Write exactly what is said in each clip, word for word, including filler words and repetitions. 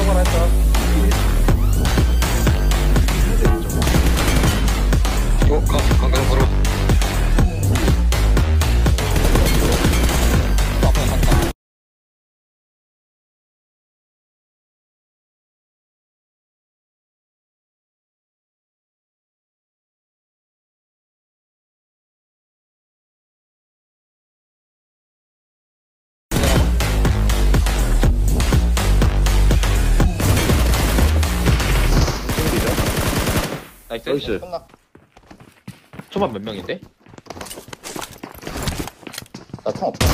하나 했다. 어? 강, 강강 바로 앞에 갔다. 나이스. 나이스. 끝나. 초반 몇 명인데? 나 총 없다.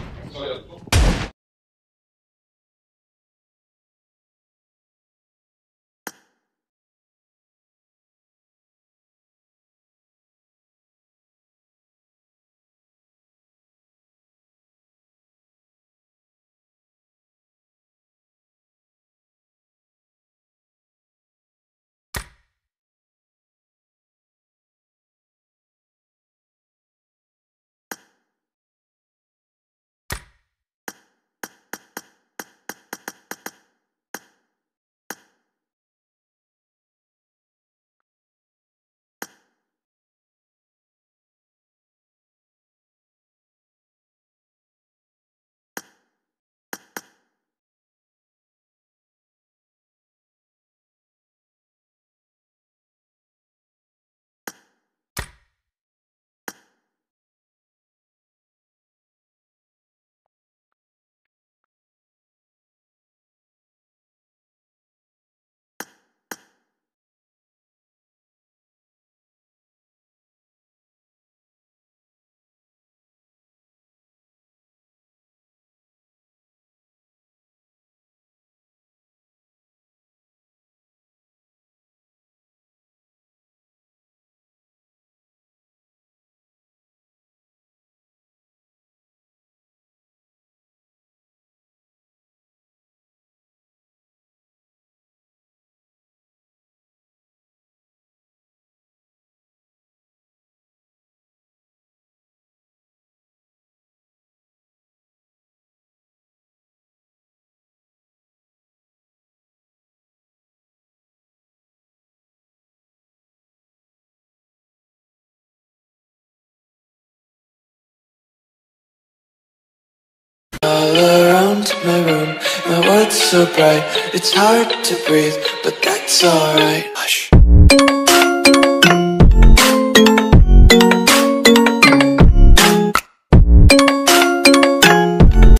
All around my room, my world's so bright, it's hard to breathe, but that's alright. Hush.